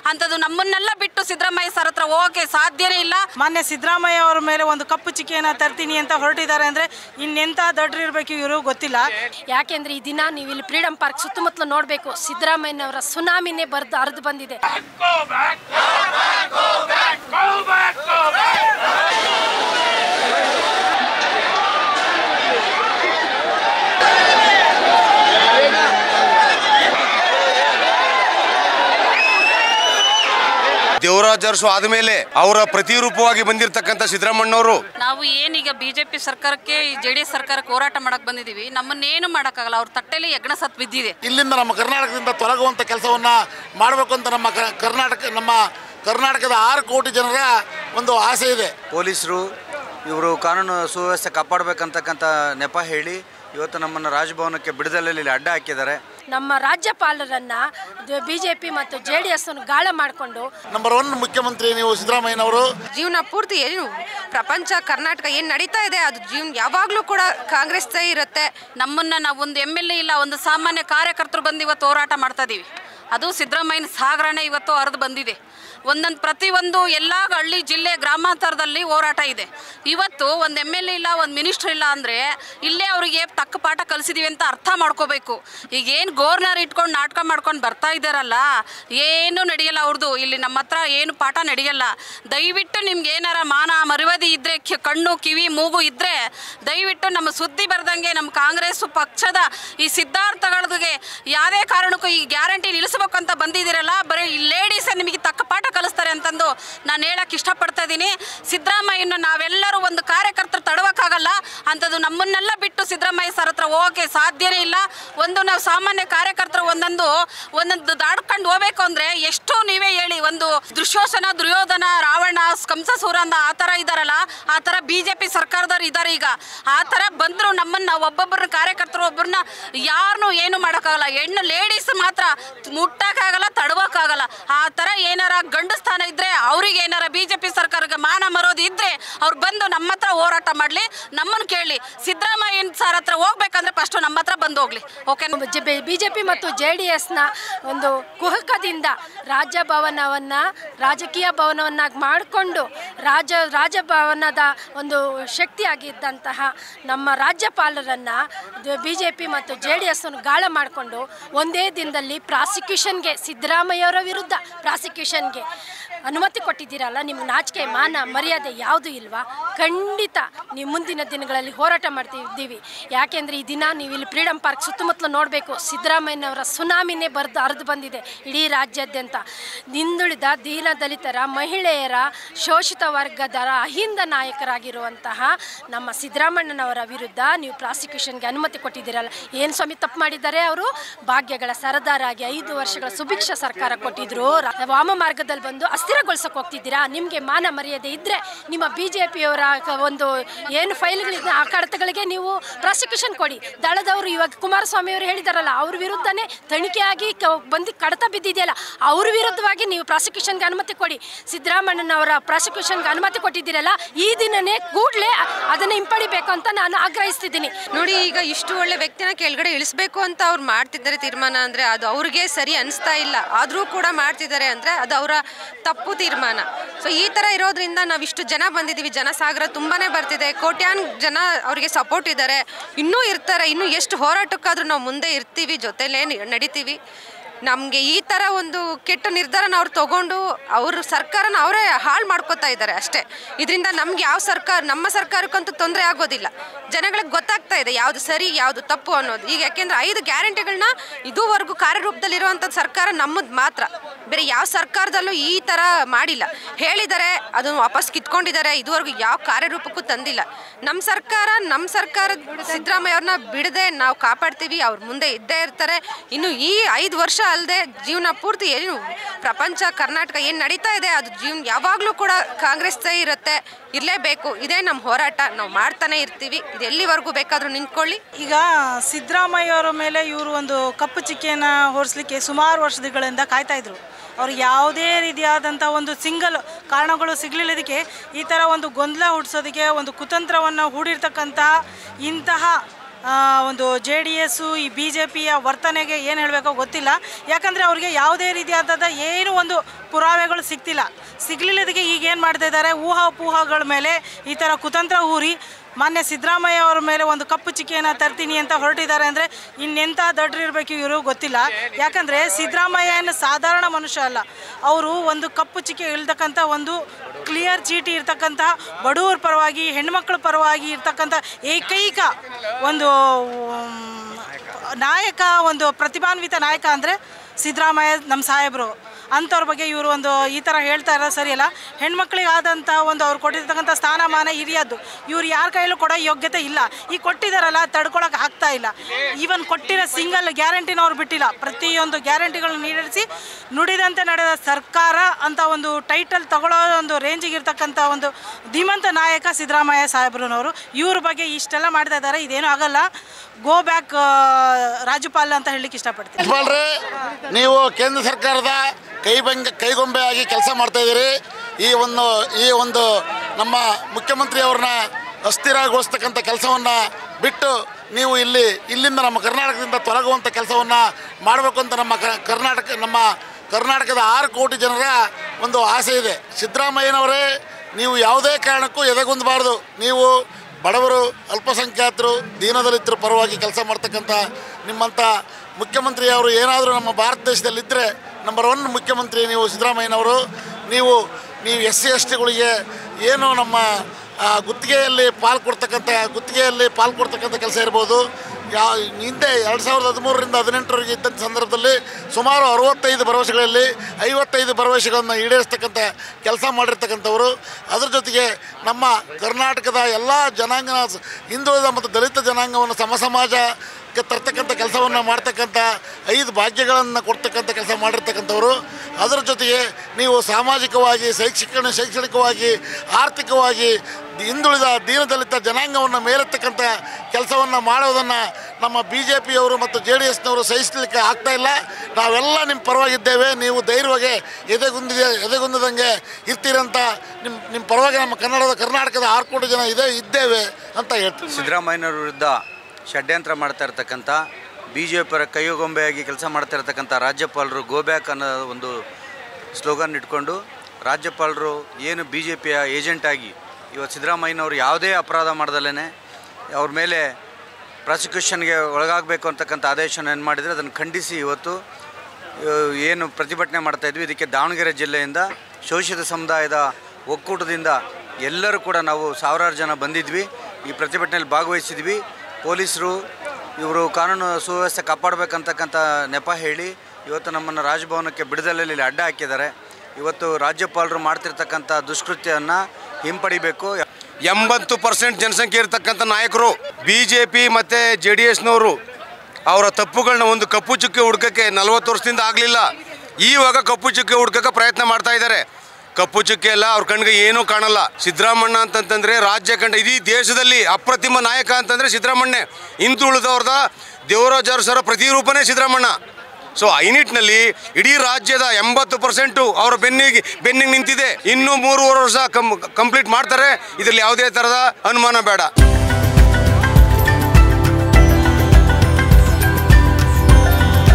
ಅಂಥದ್ದು ನಮ್ಮನ್ನೆಲ್ಲ ಬಿಟ್ಟು ಸಿದ್ದರಾಮಯ್ಯ ಸರ್ ಹತ್ರ ಹೋಗೋಕ್ಕೆ ಸಾಧ್ಯನೇ ಇಲ್ಲ. ಮಾನ್ಯ ಸಿದ್ದರಾಮಯ್ಯ ಅವರ ಮೇಲೆ ಒಂದು ಕಪ್ಪು ಚಿಕ್ಕಿಯನ್ನು ತರ್ತೀನಿ ಅಂತ ಹೊರಟಿದ್ದಾರೆ ಅಂದರೆ ಇನ್ನೆಂಥ ದೊಡ್ಡರು ಇರಬೇಕು ಇವರು ಗೊತ್ತಿಲ್ಲ. ಯಾಕೆಂದ್ರೆ ಈ ದಿನ ನೀವು ಇಲ್ಲಿ ಫ್ರೀಡಂ ಪಾರ್ಕ್ ಸುತ್ತಮುತ್ತಲು ನೋಡಬೇಕು, ಸಿದ್ದರಾಮಯ್ಯನವರ ಸುನಾಮಿನೇ ಹರಿದು ಬಂದಿದೆ. ದೇವರಾಜ ಅರಸು ಆದಮೇಲೆ ಅವರ ಪ್ರತಿರೂಪವಾಗಿ ಬಂದಿರತಕ್ಕಂಥ ಸಿದ್ದರಾಮಣ್ಣವರು, ನಾವು ಏನೀಗ ಬಿಜೆಪಿ ಸರ್ಕಾರಕ್ಕೆ ಜೆಡಿಎಸ್ ಸರ್ಕಾರಕ್ಕೆ ಹೋರಾಟ ಮಾಡಕ್ ಬಂದಿದ್ದೀವಿ. ನಮ್ಮನ್ನೇನು ಮಾಡೋಕ್ಕಾಗಲ್ಲ, ಅವ್ರ ತಟ್ಟೆಲಿ ಯಜ್ಞ ಸತ್ ಬಿದ್ದಿದೆ. ಇಲ್ಲಿಂದ ನಮ್ಮ ಕರ್ನಾಟಕದಿಂದ ತೊಲಗುವಂಥ ಕೆಲಸವನ್ನ ಮಾಡಬೇಕು ಅಂತ ನಮ್ಮ ಕರ್ನಾಟಕದ 6 ಕೋಟಿ ಜನರ ಒಂದು ಆಸೆ ಇದೆ. ಪೊಲೀಸರು ಇವರು ಕಾನೂನು ಸುವ್ಯವಸ್ಥೆ ಕಾಪಾಡಬೇಕಂತಕ್ಕಂಥ ನೆಪ ಹೇಳಿ ಇವತ್ತು ನಮ್ಮನ್ನು ರಾಜಭವನಕ್ಕೆ ಬಿಡದಲ್ಲಲ್ಲಿ ಅಡ್ಡ ಹಾಕಿದ್ದಾರೆ. ನಮ್ಮ ರಾಜ್ಯಪಾಲರನ್ನ ಬಿಜೆಪಿ ಮತ್ತು ಜೆಡಿಎಸ್ ಗಾಳ ಮಾಡಿಕೊಂಡು ನಂಬರ್ 1 ಮುಖ್ಯಮಂತ್ರಿ ನೀವು ಸಿದ್ದರಾಮಯ್ಯನವರು. ಜೀವನ ಪೂರ್ತಿ ಏನು ಪ್ರಪಂಚ ಕರ್ನಾಟಕ ಏನು ನಡೀತಾ ಇದೆ ಅದು ಜೀವನ ಯಾವಾಗಲೂ ಕೂಡ ಕಾಂಗ್ರೆಸ್ ಇರುತ್ತೆ. ನಾವು ಒಂದು MLA ಇಲ್ಲ, ಒಂದು ಸಾಮಾನ್ಯ ಕಾರ್ಯಕರ್ತರು ಬಂದು ಇವತ್ತು ಹೋರಾಟ ಮಾಡ್ತಾ ಇದ್ದೀವಿ. ಅದು ಸಿದ್ದರಾಮಯ್ಯನ ಸಾಗರನೇ ಇವತ್ತು ಹರಿದು ಬಂದಿದೆ. ಪ್ರತಿಯೊಂದು ಎಲ್ಲ ಹಳ್ಳಿ ಜಿಲ್ಲೆ ಗ್ರಾಮಾಂತರದಲ್ಲಿ ಹೋರಾಟ ಇದೆ. ಇವತ್ತು ಒಂದು MLA ಇಲ್ಲ, ಒಂದು ಮಿನಿಸ್ಟರ್ ಇಲ್ಲ ಅಂದರೆ ಇಲ್ಲೇ ಅವರಿಗೆ ತಕ್ಕ ಪಾಠ ಕಲಿಸಿದೀವಿ ಅಂತ ಅರ್ಥ ಮಾಡ್ಕೋಬೇಕು. ಈಗೇನು ಗವರ್ನರ್ ಇಟ್ಕೊಂಡು ನಾಟಕ ಮಾಡ್ಕೊಂಡು ಬರ್ತಾ ಇದ್ದಾರಲ್ಲ, ಏನು ನಡೆಯಲ್ಲ ಅವ್ರದ್ದು. ಇಲ್ಲಿ ನಮ್ಮ ಹತ್ರ ಏನು ಪಾಠ ನಡೆಯಲ್ಲ. ದಯವಿಟ್ಟು ನಿಮ್ಗೆ ಏನಾರ ಮಾನ ಮರ್ಯಾದೆ ಇದ್ದರೆ, ಕಣ್ಣು ಕಿವಿ ಮೂಗು ಇದ್ದರೆ ದಯವಿಟ್ಟು ನಮ್ಮ ಸುದ್ದಿ ಬರ್ದಂಗೆ ನಮ್ಮ ಕಾಂಗ್ರೆಸ್ ಪಕ್ಷದ ಈ ಸಿದ್ಧಾರ್ಥಗಳಿಗೆ ಯಾವುದೇ ಕಾರಣಕ್ಕೂ ಈ ಗ್ಯಾರಂಟಿ ನಿಲ್ಲಿಸ್ಬೇಕಂತ ಬಂದಿದ್ದೀರಲ್ಲ, ಬರೀ ಈ ಲೇಡೀಸೇ ನಿಮಗೆ ತಕ್ಕ ಪಾಠ ಕಲಿಸ್ತಾರೆ ಅಂತಂದು ನಾನು ಹೇಳಕ್ಕೆ ಇಷ್ಟಪಡ್ತಾ ಇದ್ದೀನಿ. ಸಿದ್ದರಾಮಯ್ಯನ ನಾವೆಲ್ಲರೂ ಒಂದು ಕಾರ್ಯಕರ್ತರು ತಡವಕ್ಕಾಗಲ್ಲ, ಅಂಥದ್ದು ನಮ್ಮನ್ನೆಲ್ಲ ಬಿಟ್ಟು ಸಿದ್ದರಾಮಯ್ಯ ಸರ್ ಹತ್ರ ಹೋಗೋಕ್ಕೆ ಸಾಧ್ಯನೇ ಇಲ್ಲ. ನಾವು ಸಾಮಾನ್ಯ ಕಾರ್ಯಕರ್ತರು ಒಂದೊಂದು ದಾಡ್ಕೊಂಡು ಹೋಗ್ಬೇಕು ಅಂದರೆ ಎಷ್ಟು ನೀವೇ ಹೇಳಿ. ಒಂದು ದುಶ್ಯೋಧನ, ದುರ್ಯೋಧನ, ರಾವಣ, ಕಂಸಸೂರ ಅಂತ ಆ ಥರ ಇದ್ದಾರಲ್ಲ, ಆ ಥರ BJP ಸರ್ಕಾರದವ್ರು ಇದ್ದಾರೆ. ಈಗ ಆ ಥರ ಬಂದರು ನಮ್ಮನ್ನು ಒಬ್ಬೊಬ್ಬರ ಕಾರ್ಯಕರ್ತರು ಒಬ್ಬರನ್ನ ಯಾರನ್ನೂ ಏನು ಮಾಡೋಕ್ಕಾಗಲ್ಲ. ಲೇಡೀಸ್ ಮಾತ್ರ ಮುಟ್ಟಕ್ಕಾಗಲ್ಲ, ತಡವಕ್ಕಾಗಲ್ಲ. ಆ ಥರ ಏನಾರ ಗಂಡು ಸ್ಥಾನ ಇದ್ದರೆ ಅವ್ರಿಗೆ ಏನಾರ BJP ಸರ್ಕಾರಕ್ಕೆ ಮಾನ ಮರೋದು ಇದ್ದರೆ ಅವ್ರು ಬಂದು ನಮ್ಮ ಹತ್ರ ಹೋರಾಟ ಮಾಡಲಿ, ನಮ್ಮನ್ನು ಕೇಳಿ. ಸಿದ್ದರಾಮಯ್ಯನ ಸರ್ ಹತ್ರ ಹೋಗ್ಬೇಕಂದ್ರೆ ಫಸ್ಟು ನಮ್ಮ ಹತ್ರ ಬಂದು ಹೋಗ್ಲಿ. ಓಕೆ. BJP ಮತ್ತು JDSನ ಒಂದು ಕುಹಕದಿಂದ ರಾಜಭವನವನ್ನು ರಾಜಕೀಯ ಭವನವನ್ನಾಗಿ ಮಾಡಿಕೊಂಡು ರಾಜಭವನದ ಒಂದು ಶಕ್ತಿಯಾಗಿದ್ದಂತಹ ನಮ್ಮ ರಾಜ್ಯಪಾಲರನ್ನು BJP ಮತ್ತು JDS ಗಾಳ ಮಾಡಿಕೊಂಡು ಒಂದೇ ದಿನದಲ್ಲಿ ಪ್ರಾಸಿಕ್ಯೂಷನ್ಗೆ, ಸಿದ್ದರಾಮಯ್ಯವರ ವಿರುದ್ಧ ಪ್ರಾಸಿಕ್ಯೂಷನ್ಗೆ ಅನುಮತಿ ಕೊಟ್ಟಿದ್ದೀರಲ್ಲ. ನಿಮ್ಗೆ ನಾಚಿಕೆ ಮಾನ ಮರ್ಯಾದೆ ಯಾವುದೂ ಇಲ್ವಾ? ಖಂಡಿತ ನೀವು ಮುಂದಿನ ದಿನಗಳಲ್ಲಿ ಹೋರಾಟ ಮಾಡ್ತಿದ್ದೀವಿ. ಯಾಕೆಂದರೆ ಈ ದಿನ ನೀವು ಇಲ್ಲಿ ಫ್ರೀಡಂ ಪಾರ್ಕ್ ಸುತ್ತಮುತ್ತಲು ನೋಡಬೇಕು, ಸಿದ್ದರಾಮಯ್ಯನವರ ಸುನಾಮಿನೇ ಹರಿದು ಬಂದಿದೆ ಇಡೀ ರಾಜ್ಯಾದ್ಯಂತ. ಹಿಂದುಳಿದ ದೀನ ದಲಿತರ, ಮಹಿಳೆಯರ, ಶೋಷಿತ ವರ್ಗದ ಅಹಿಂದ ನಾಯಕರಾಗಿರುವಂತಹ ನಮ್ಮ ಸಿದ್ದರಾಮಯ್ಯನವರ ವಿರುದ್ಧ ನೀವು ಪ್ರಾಸಿಕ್ಯೂಷನ್ಗೆ ಅನುಮತಿ ಕೊಟ್ಟಿದ್ದೀರಲ್ಲ. ಏನು ಸ್ವಾಮಿ ತಪ್ಪು ಮಾಡಿದ್ದಾರೆ ಅವರು? ಭಾಗ್ಯಗಳ ಸರದಾರಾಗಿ 5 ವರ್ಷಗಳ ಸುಭಿಕ್ಷ ಸರ್ಕಾರ ಕೊಟ್ಟಿದ್ರು, ವಾಮ ಮಾರ್ಗದಲ್ಲಿ ಬಂದು ಅಸ್ಥಿರಗೊಳಿಸಕ್ಕೆ ಹೋಗ್ತಿದ್ದೀರಾ? ನಿಮಗೆ ಮಾನ ಮರ್ಯಾದೆ ಇದ್ದರೆ ನಿಮ್ಮ BJPಯವರ ಒಂದು ಏನು ಫೈಲ್ಗಳಿದೆ ಆ ಕಡತಗಳಿಗೆ ನೀವು ಪ್ರಾಸಿಕ್ಯೂಷನ್ ಕೊಡಿ. ದಳದವರು ಇವಾಗ ಕುಮಾರಸ್ವಾಮಿ ಅವರು ಹೇಳಿದಾರಲ್ಲ, ಅವ್ರ ವಿರುದ್ಧನೇ ತನಿಖೆಯಾಗಿ ಬಂದು ಕಡತ ಬಿದ್ದಿದೆಯಲ್ಲ, ಅವ್ರ ವಿರುದ್ಧವಾಗಿ ನೀವು ಪ್ರಾಸಿಕ್ಯೂಷನ್ಗೆ ಅನುಮತಿ ಕೊಡಿ. ಸಿದ್ದರಾಮಯ್ಯನವರ ಪ್ರಾಸಿಕ್ಯೂಷನ್ಗೆ ಅನುಮತಿ ಕೊಟ್ಟಿದ್ದೀರಲ್ಲ, ಈ ದಿನನೇ ಕೂಡಲೇ ಅದನ್ನು ಹಿಂಪಡಿಬೇಕು ಅಂತ ನಾನು ಆಗ್ರಹಿಸ್ತಿದ್ದೀನಿ. ನೋಡಿ, ಈಗ ಇಷ್ಟು ಒಳ್ಳೆ ವ್ಯಕ್ತಿನ ಕೆಳಗಡೆ ಇಳಿಸ್ಬೇಕು ಅಂತ ಅವ್ರು ಮಾಡ್ತಿದ್ದಾರೆ ತೀರ್ಮಾನ ಅಂದರೆ ಅದು ಅವ್ರಿಗೆ ಸರಿ ಅನಿಸ್ತಾ ಇಲ್ಲ. ಆದರೂ ಕೂಡ ಮಾಡ್ತಿದ್ದಾರೆ ಅಂದರೆ ಅದು ಅವರ ತಪ್ಪು ತೀರ್ಮಾನ. ಸೊ ಈ ಥರ ಇರೋದ್ರಿಂದ ನಾವಿಷ್ಟು ಜನ ಬಂದಿದ್ದೀವಿ, ಜನಸಾಗರ ತುಂಬಾ ಬರ್ತಿದೆ, ಕೋಟ್ಯಾನ್ ಜನ ಅವರಿಗೆ ಸಪೋರ್ಟ್ ಇದ್ದಾರೆ, ಇನ್ನೂ ಇರ್ತಾರೆ. ಇನ್ನೂ ಎಷ್ಟು ಹೋರಾಟಕ್ಕಾದರೂ ನಾವು ಮುಂದೆ ಇರ್ತೀವಿ, ಜೊತೆಲೇ ನಡಿತೀವಿ. ನಮಗೆ ಈ ಥರ ಒಂದು ಕೆಟ್ಟ ನಿರ್ಧಾರನ ಅವ್ರು ತೊಗೊಂಡು ಅವ್ರ ಸರ್ಕಾರನ ಅವರೇ ಹಾಳು ಮಾಡ್ಕೋತಾ ಇದ್ದಾರೆ ಅಷ್ಟೇ. ಇದರಿಂದ ನಮ್ಗೆ ಯಾವ ಸರ್ಕಾರ, ನಮ್ಮ ಸರ್ಕಾರಕ್ಕಂತೂ ತೊಂದರೆ ಆಗೋದಿಲ್ಲ. ಜನಗಳಿಗೆ ಗೊತ್ತಾಗ್ತಾ ಇದೆ ಯಾವುದು ಸರಿ ಯಾವುದು ತಪ್ಪು ಅನ್ನೋದು. ಈಗ ಯಾಕೆಂದರೆ 5 ಗ್ಯಾರಂಟಿಗಳನ್ನ ಇದುವರೆಗೂ ಕಾರ್ಯರೂಪದಲ್ಲಿರುವಂಥದ್ದು ಸರ್ಕಾರ ನಮ್ಮದು ಮಾತ್ರ, ಬೇರೆ ಯಾವ ಸರ್ಕಾರದಲ್ಲೂ ಈ ಥರ ಮಾಡಿಲ್ಲ. ಹೇಳಿದ್ದಾರೆ, ಅದನ್ನು ವಾಪಸ್ ಕಿತ್ಕೊಂಡಿದ್ದಾರೆ, ಇದುವರೆಗೂ ಯಾವ ಕಾರ್ಯರೂಪಕ್ಕೂ ತಂದಿಲ್ಲ. ನಮ್ಮ ಸರ್ಕಾರ ಸಿದ್ದರಾಮಯ್ಯ ಅವ್ರನ್ನ ಬಿಡದೆ ನಾವು ಕಾಪಾಡ್ತೀವಿ, ಅವ್ರ ಮುಂದೆ ಇದ್ದೇ ಇರ್ತಾರೆ. ಇನ್ನು ಈ 5 ವರ್ಷ ಅಲ್ಲದೆ ಜೀವನ ಪೂರ್ತಿ ಏನು ಪ್ರಪಂಚ ಕರ್ನಾಟಕ ಏನು ನಡೀತಾ ಇದೆ ಅದು ಜೀವನ ಯಾವಾಗಲೂ ಕೂಡ ಕಾಂಗ್ರೆಸ್ ಇರುತ್ತೆ, ಇರಲೇಬೇಕು. ಇದೇ ನಮ್ಮ ಹೋರಾಟ, ನಾವು ಮಾಡ್ತಾನೆ ಇರ್ತೀವಿ. ಇದು ಎಲ್ಲಿವರೆಗೂ ಬೇಕಾದರೂ ನಿಂತ್ಕೊಳ್ಳಿ. ಈಗ ಸಿದ್ದರಾಮಯ್ಯ ಅವರ ಮೇಲೆ ಇವರು ಒಂದು ಕಪ್ಪು ಚಿಕ್ಕಿಯನ್ನು ಹೊರಿಸಲಿಕ್ಕೆ ಸುಮಾರು ವರ್ಷಗಳಿಂದ ಕಾಯ್ತಾ ಇದ್ರು. ಅವ್ರು ಯಾವುದೇ ರೀತಿಯಾದಂಥ ಒಂದು ಸಿಂಗಲ್ ಕಾರಣಗಳು ಸಿಗಲಿಲ್ಲದಕ್ಕೆ ಈ ಥರ ಒಂದು ಗೊಂದಲ ಹುಟ್ಟಿಸೋದಕ್ಕೆ ಒಂದು ಕುತಂತ್ರವನ್ನು ಹೂಡಿರ್ತಕ್ಕಂತಹ ಇಂತಹ ಒಂದು JDS ಈ BJPಯ ವರ್ತನೆಗೆ ಏನು ಹೇಳಬೇಕೋ ಗೊತ್ತಿಲ್ಲ. ಯಾಕಂದರೆ ಅವ್ರಿಗೆ ಯಾವುದೇ ರೀತಿಯಾದ ಏನು ಒಂದು ಪುರಾವೆಗಳು ಸಿಗಲಿಲ್ಲದಕ್ಕೆ ಈಗ ಏನು ಮಾಡ್ತಾ ಇದ್ದಾರೆ, ಊಹಾಪೋಹಗಳ ಮೇಲೆ ಈ ಥರ ಕುತಂತ್ರ ಊರಿ ಮಾನ್ಯ ಸಿದ್ದರಾಮಯ್ಯ ಅವರ ಮೇಲೆ ಒಂದು ಕಪ್ಪು ಚಿಕ್ಕೆಯನ್ನು ತರ್ತೀನಿ ಅಂತ ಹೊರಟಿದ್ದಾರೆ. ಅಂದರೆ ಇನ್ನೆಂಥ ದಡ್ರಿರಬೇಕು ಇವರು ಗೊತ್ತಿಲ್ಲ. ಯಾಕಂದರೆ ಸಿದ್ದರಾಮಯ್ಯ ಏನು ಸಾಧಾರಣ ಮನುಷ್ಯ ಅಲ್ಲ, ಅವರು ಒಂದು ಕಪ್ಪು ಚಿಕ್ಕೆ ಇಳ್ತಕ್ಕಂಥ ಒಂದು ಕ್ಲಿಯರ್ ಚೀಟಿ ಇರ್ತಕ್ಕಂಥ ಬಡವರ ಪರವಾಗಿ ಹೆಣ್ಮಕ್ಳ ಪರವಾಗಿ ಇರ್ತಕ್ಕಂಥ ಏಕೈಕ ಒಂದು ನಾಯಕ, ಒಂದು ಪ್ರತಿಭಾನ್ವಿತ ನಾಯಕ ಅಂದರೆ ಸಿದ್ದರಾಮಯ್ಯ ನಮ್ಮ ಸಾಹೇಬರು. ಅಂಥವ್ರ ಬಗ್ಗೆ ಇವರು ಒಂದು ಈ ಥರ ಹೇಳ್ತಾ ಇರೋದು ಸರಿಯಲ್ಲ. ಹೆಣ್ಮಕ್ಳಿಗಾದಂಥ ಒಂದು ಅವ್ರು ಕೊಟ್ಟಿರ್ತಕ್ಕಂಥ ಸ್ಥಾನಮಾನ ಹಿರಿಯದ್ದು ಇವ್ರು ಯಾರ ಕೈಯಲ್ಲೂ ಕೊಡೋ ಯೋಗ್ಯತೆ ಇಲ್ಲ. ಈಗ ಕೊಟ್ಟಿದ್ದಾರಲ್ಲ, ತಡ್ಕೊಳಕ್ಕೆ ಆಗ್ತಾ ಇಲ್ಲ. ಈವನ್ ಕೊಟ್ಟಿರೋ ಸಿಂಗಲ್ ಗ್ಯಾರಂಟಿನ ಅವ್ರು ಬಿಟ್ಟಿಲ್ಲ. ಪ್ರತಿಯೊಂದು ಗ್ಯಾರಂಟಿಗಳನ್ನ ಈಡೇರಿಸಿ ನುಡಿದಂತೆ ನಡೆದ ಸರ್ಕಾರ ಅಂತ ಒಂದು ಟೈಟಲ್ ತಗೊಳ್ಳೋ ಒಂದು ರೇಂಜಿಗೆ ಇರ್ತಕ್ಕಂಥ ಒಂದು ಧೀಮಂತ ನಾಯಕ ಸಿದ್ದರಾಮಯ್ಯ ಸಾಹೇಬ್ರನವರು. ಇವ್ರ ಬಗ್ಗೆ ಇಷ್ಟೆಲ್ಲ ಮಾಡ್ತಾ ಇದ್ದಾರೆ. ಇದೇನೂ ಆಗಲ್ಲ. ಗೋ ಬ್ಯಾಕ್ ರಾಜ್ಯಪಾಲ ಅಂತ ಹೇಳಲಿಕ್ಕೆ ಇಷ್ಟಪಡ್ತೀನಿ. ನೀವು ಕೇಂದ್ರ ಸರ್ಕಾರದ ಕೈಗೊಂಬೆಯಾಗಿ ಕೆಲಸ ಮಾಡ್ತಾ ಇದ್ದೀರಿ. ಈ ಒಂದು ನಮ್ಮ ಮುಖ್ಯಮಂತ್ರಿಯವ್ರನ್ನ ಅಸ್ಥಿರಗೊಳಿಸ್ತಕ್ಕಂಥ ಕೆಲಸವನ್ನು ಬಿಟ್ಟು ನೀವು ಇಲ್ಲಿಂದ ನಮ್ಮ ಕರ್ನಾಟಕದಿಂದ ತೊಲಗುವಂಥ ಕೆಲಸವನ್ನು ಮಾಡಬೇಕು ಅಂತ ನಮ್ಮ ಕರ್ನಾಟಕದ 6 ಕೋಟಿ ಜನರ ಒಂದು ಆಸೆ ಇದೆ. ಸಿದ್ದರಾಮಯ್ಯನವರೇ, ನೀವು ಯಾವುದೇ ಕಾರಣಕ್ಕೂ ಎದೆಗುಂದಬಾರ್ದು. ನೀವು ಬಡವರು, ಅಲ್ಪಸಂಖ್ಯಾತರು, ದೀನದಲಿತರ ಪರವಾಗಿ ಕೆಲಸ ಮಾಡ್ತಕ್ಕಂಥ ನಿಮ್ಮಂಥ ಮುಖ್ಯಮಂತ್ರಿಯವರು ಏನಾದರೂ ನಮ್ಮ ಭಾರತ ದೇಶದಲ್ಲಿದ್ದರೆ ನಂಬರ್ 1 ಮುಖ್ಯಮಂತ್ರಿ ನೀವು ಸಿದ್ದರಾಮಯ್ಯನವರು. ನೀವು SC STಗಳಿಗೆ ಏನು ನಮ್ಮ ಗುತ್ತಿಗೆಯಲ್ಲಿ ಪಾಲು ಕೊಡ್ತಕ್ಕಂಥ ಕೆಲಸ ಇರ್ಬೋದು. ಹಿಂದೆ 2013ರಿಂದ 2018ರವರೆಗೆ ಇದ್ದಂಥ ಸಂದರ್ಭದಲ್ಲಿ ಸುಮಾರು 65 ಭರವಸೆಗಳಲ್ಲಿ 55 ಭರವಸೆಗಳನ್ನು ಈಡೇರಿಸ್ತಕ್ಕಂಥ ಕೆಲಸ ಮಾಡಿರ್ತಕ್ಕಂಥವರು. ಅದರ ಜೊತೆಗೆ ನಮ್ಮ ಕರ್ನಾಟಕದ ಎಲ್ಲ ಜನಾಂಗ, ಹಿಂದುಳಿದ ಮತ್ತು ದಲಿತ ಜನಾಂಗವನ್ನು ಸಮಾಜಕ್ಕೆ ತರ್ತಕ್ಕಂಥ ಕೆಲಸವನ್ನು ಮಾಡ್ತಕ್ಕಂಥ 5 ಭಾಗ್ಯಗಳನ್ನು ಕೊಡ್ತಕ್ಕಂಥ ಕೆಲಸ ಮಾಡಿರ್ತಕ್ಕಂಥವ್ರು. ಅದರ ಜೊತೆಗೆ ನೀವು ಸಾಮಾಜಿಕವಾಗಿ, ಶೈಕ್ಷಣಿಕವಾಗಿ, ಆರ್ಥಿಕವಾಗಿ ಹಿಂದುಳಿದ ದೀನದಲಿತ ಜನಾಂಗವನ್ನು ಮೇಲೆತ್ತಕ್ಕಂಥ ಕೆಲಸವನ್ನು ಮಾಡೋದನ್ನು ನಮ್ಮ BJPಯವರು ಮತ್ತು JDSನವರು ಸಹಿಸಲಿಕ್ಕೆ ಆಗ್ತಾಯಿಲ್ಲ. ನಾವೆಲ್ಲ ನಿಮ್ಮ ಪರವಾಗಿದ್ದೇವೆ. ನೀವು ಧೈರ್ಯವಾಗಿ ಎದೆಗುಂದದಂಗೆ ಇರ್ತೀರಂತ ನಿಮ್ಮ ಪರವಾಗಿ ನಮ್ಮ ಕರ್ನಾಟಕದ 6 ಕೋಟಿ ಜನ ಇದ್ದೇವೆ ಅಂತ ಹೇಳ್ತೀವಿ. ಸಿದ್ದರಾಮಯ್ಯನವ್ರ ವಿರುದ್ಧ ಷಡ್ಯಂತ್ರ ಮಾಡ್ತಾ ಇರ್ತಕ್ಕಂಥ BJPಯವರ ಕೈಗೊಂಬೆಯಾಗಿ ಕೆಲಸ ಮಾಡ್ತಾ ಇರ್ತಕ್ಕಂಥ ರಾಜ್ಯಪಾಲರು ಗೋ ಬ್ಯಾಕ್ ಅನ್ನೋ ಒಂದು ಸ್ಲೋಗನ್ ಇಟ್ಕೊಂಡು ರಾಜ್ಯಪಾಲರು ಏನು BJPಯ ಏಜೆಂಟಾಗಿ ಇವತ್ತು ಸಿದ್ದರಾಮಯ್ಯನವರು ಯಾವುದೇ ಅಪರಾಧ ಮಾಡ್ದಲೇ ಅವ್ರ ಮೇಲೆ ಪ್ರಾಸಿಕ್ಯೂಷನ್ಗೆ ಒಳಗಾಗಬೇಕು ಅಂತಕ್ಕಂಥ ಆದೇಶನ ಏನು ಮಾಡಿದರೆ ಅದನ್ನು ಖಂಡಿಸಿ ಇವತ್ತು ಏನು ಪ್ರತಿಭಟನೆ ಮಾಡ್ತಾಯಿದ್ವಿ. ಇದಕ್ಕೆ ದಾವಣಗೆರೆ ಜಿಲ್ಲೆಯಿಂದ ಶೋಷಿತ ಸಮುದಾಯದ ಒಕ್ಕೂಟದಿಂದ ಎಲ್ಲರೂ ಕೂಡ ನಾವು ಸಾವಿರಾರು ಜನ ಬಂದಿದ್ವಿ. ಈ ಪ್ರತಿಭಟನೆಯಲ್ಲಿ ಭಾಗವಹಿಸಿದ್ವಿ. ಪೊಲೀಸರು ಇವರು ಕಾನೂನು ಸುವ್ಯವಸ್ಥೆ ಕಾಪಾಡಬೇಕಂತಕ್ಕಂಥ ನೆಪ ಹೇಳಿ ಇವತ್ತು ನಮ್ಮನ್ನು ರಾಜಭವನಕ್ಕೆ ಬಿಡದಲ್ಲಲ್ಲಿ ಅಡ್ಡ ಹಾಕಿದ್ದಾರೆ. ಇವತ್ತು ರಾಜ್ಯಪಾಲರು ಮಾಡ್ತಿರ್ತಕ್ಕಂಥ ದುಷ್ಕೃತ್ಯವನ್ನು ಹಿಂಪಡಿಬೇಕು. 80% ಜನಸಂಖ್ಯೆ ಇರತಕ್ಕಂಥ ನಾಯಕರು BJP ಮತ್ತು JDSನವರು ಅವರ ತಪ್ಪುಗಳನ್ನ ಒಂದು ಕಪ್ಪು ಚುಕ್ಕೆ ಹುಡ್ಕೋಕ್ಕೆ 40 ವರ್ಷದಿಂದ ಆಗಲಿಲ್ಲ. ಈವಾಗ ಕಪ್ಪು ಚುಕ್ಕೆ ಹುಡ್ಕೋಕ್ಕೆ ಪ್ರಯತ್ನ ಮಾಡ್ತಾ ಇದ್ದಾರೆ. ಕಪ್ಪು ಚುಕ್ಕೆ ಎಲ್ಲ ಅವ್ರ ಕಣ್ಗೆ ಏನೂ ಕಾಣಲ್ಲ. ಸಿದ್ದರಾಮಣ್ಣ ಅಂತಂತಂದರೆ ರಾಜ್ಯ ಕಂಡ ಇಡೀ ದೇಶದಲ್ಲಿ ಅಪ್ರತಿಮ ನಾಯಕ ಅಂತಂದರೆ ಸಿದ್ದರಾಮಣ್ಣ. ಹಿಂದುಳಿದವ್ರದ ದೇವರಾಜ ಅರಸರ ಪ್ರತಿರೂಪನೇ ಸಿದ್ದರಾಮಣ್ಣ. ಸೊ ಈ ನಿಟ್ಟಿನಲ್ಲಿ ಇಡೀ ರಾಜ್ಯದ 80% ಅವರ ಬೆನ್ನಿಗೆ ನಿಂತಿದೆ. ಇನ್ನೂ 3.5 ವರ್ಷ ಕಂಪ್ಲೀಟ್ ಮಾಡ್ತಾರೆ. ಇದರಲ್ಲಿ ಯಾವುದೇ ಥರದ ಅನುಮಾನ ಬೇಡ.